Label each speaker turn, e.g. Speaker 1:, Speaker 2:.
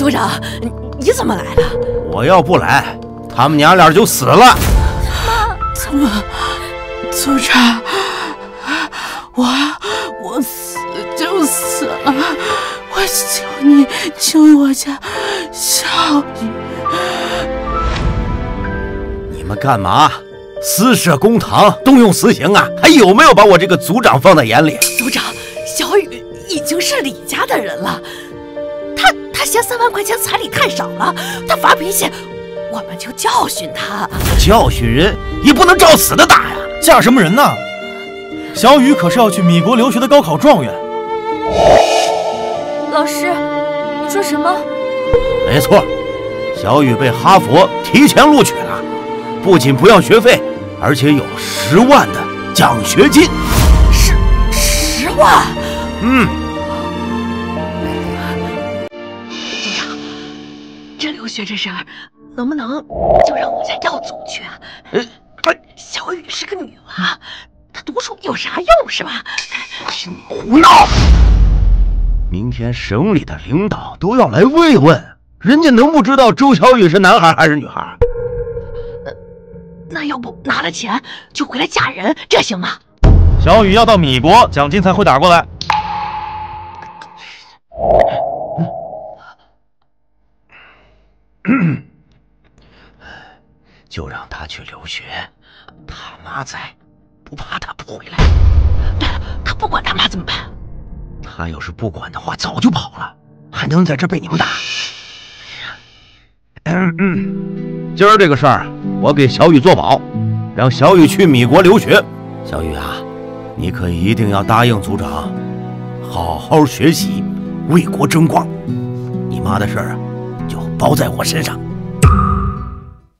Speaker 1: 组长，你怎么来了？
Speaker 2: 我要不来，他们娘俩就死了。
Speaker 3: 怎么，组长，我死就死了，我求你救我家小雨。
Speaker 2: 你们干嘛？私设公堂，动用私刑啊？还有没有把我这个组长放在眼里？
Speaker 1: 组长，小雨已经是李家的人了，他嫌3万块钱彩礼太少了，他发脾气，我们就教训他。
Speaker 2: 教训人也不能照死的打呀！
Speaker 4: 吓什么人呢？小雨可是要去米国留学的高考状元。
Speaker 5: 老师，你说什么？
Speaker 2: 没错，小雨被哈佛提前录取了，不仅不要学费，而且有10万的奖学金。
Speaker 1: 10万？组长，这留学这事儿，能不能就让我家耀祖去啊？小雨是个女娃，她读书有啥用是吧？
Speaker 2: 胡闹！明天省里的领导都要来慰问，人家能不知道周小雨是男孩还是女孩？
Speaker 1: 那要不拿了钱就回来嫁人，这行吗？
Speaker 4: 小雨要到米国，奖金才会打过来。
Speaker 2: 就让他去留学，他妈在，不怕他不回来。
Speaker 1: 对了，他不管他妈怎么办？
Speaker 2: 他要是不管的话，早就跑了，还能在这被你们打？今儿这个事儿，我给小雨做保，让小雨去米国留学。小雨啊，你可一定要答应组长，好好学习，为国争光。你妈的事儿啊，就包在我身上。